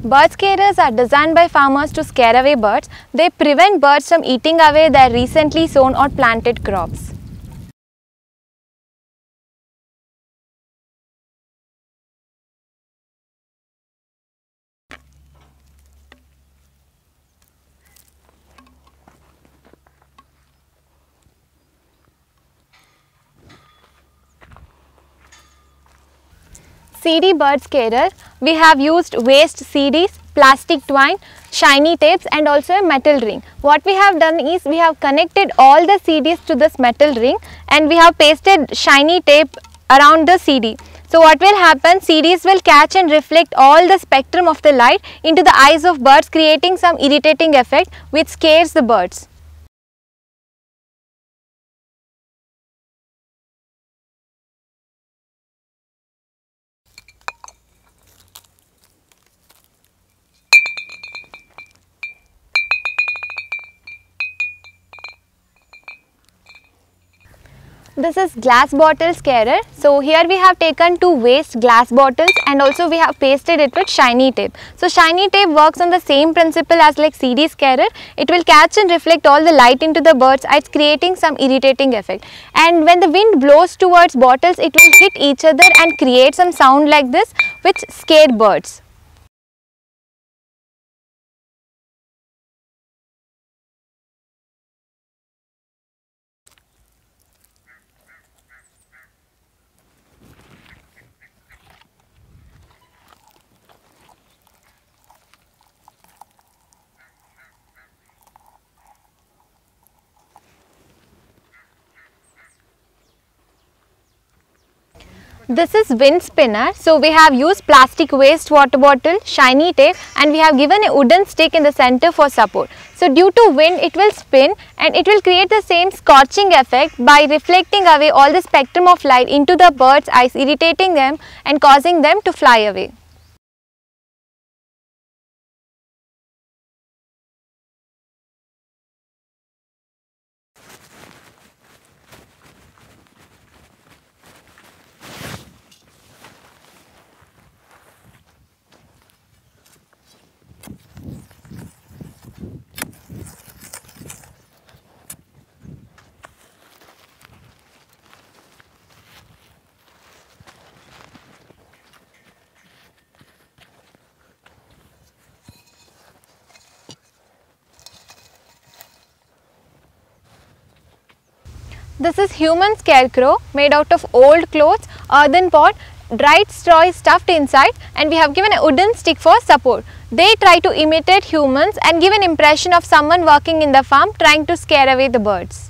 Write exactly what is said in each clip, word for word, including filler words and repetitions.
Bird scarers are designed by farmers to scare away birds. They prevent birds from eating away their recently sown or planted crops. C D bird scarer, we have used waste C Ds, plastic twine, shiny tapes and also a metal ring. What we have done is we have connected all the C Ds to this metal ring and we have pasted shiny tape around the C D. So what will happen, C Ds will catch and reflect all the spectrum of the light into the eyes of birds, creating some irritating effect which scares the birds. This is glass bottle scarer. So here we have taken two waste glass bottles and also we have pasted it with shiny tape. So shiny tape works on the same principle as like C D scarer. It will catch and reflect all the light into the bird's eyes, creating some irritating effect. And when the wind blows towards bottles, it will hit each other and create some sound like this which scare birds. This is wind spinner. So we have used plastic waste water bottle, shiny tape and we have given a wooden stick in the center for support. So due to wind it will spin and it will create the same scorching effect by reflecting away all the spectrum of light into the bird's eyes, irritating them and causing them to fly away. This is human scarecrow made out of old clothes, earthen pot, dried straw is stuffed inside and we have given a wooden stick for support. They try to imitate humans and give an impression of someone working in the farm trying to scare away the birds.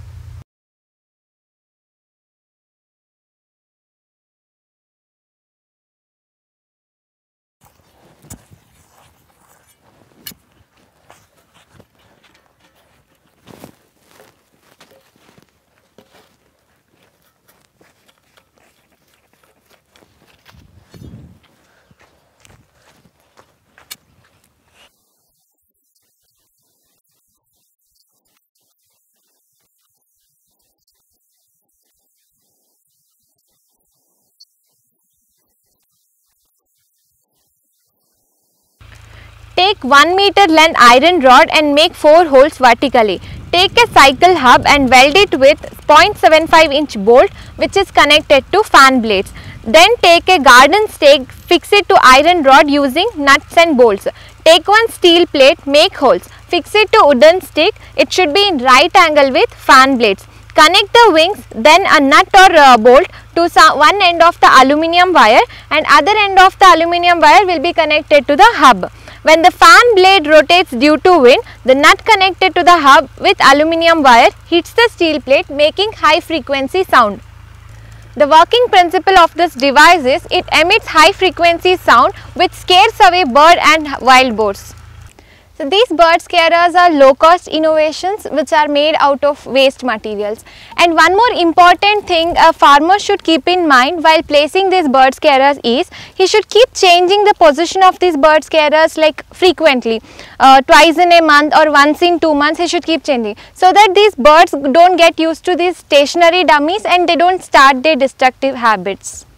Take one meter length iron rod and make four holes vertically. Take a cycle hub and weld it with zero point seven five inch bolt which is connected to fan blades. Then take a garden stake, fix it to iron rod using nuts and bolts. Take one steel plate, make holes, fix it to wooden stick. It should be in right angle with fan blades. Connect the wings, then a nut or uh, bolt to some, one end of the aluminium wire and other end of the aluminium wire will be connected to the hub. When the fan blade rotates due to wind, the nut connected to the hub with aluminium wire hits the steel plate, making high frequency sound. The working principle of this device is it emits high frequency sound which scares away bird and wild boars. So these bird scarers are low cost innovations which are made out of waste materials. And one more important thing a farmer should keep in mind while placing these bird scarers is he should keep changing the position of these bird scarers like frequently, uh, twice in a month or once in two months he should keep changing, so that these birds don't get used to these stationary dummies and they don't start their destructive habits.